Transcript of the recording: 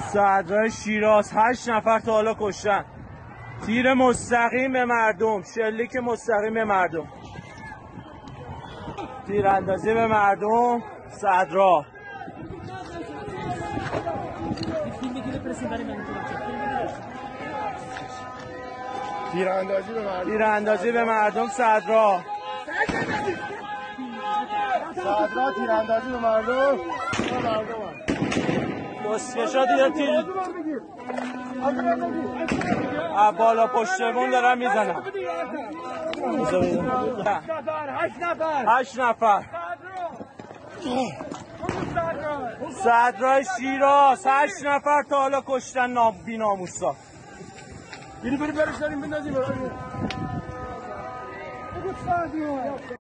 صدرای شیراز 8 نفر تا حالا کشتن. تیر مستقیم به مردم، شلیک مستقیم به مردم، تیراندازی به مردم. صدرا تیراندازی به مردم. صدرا تیراندازی به مردم. دستکشا دیگه تیر بالا پشتمون دارن میزنن. 8 نفر صدرای شیراز 8 نفر تا حالا کشتن بی‌ناموسا. برش داریم بندازیم.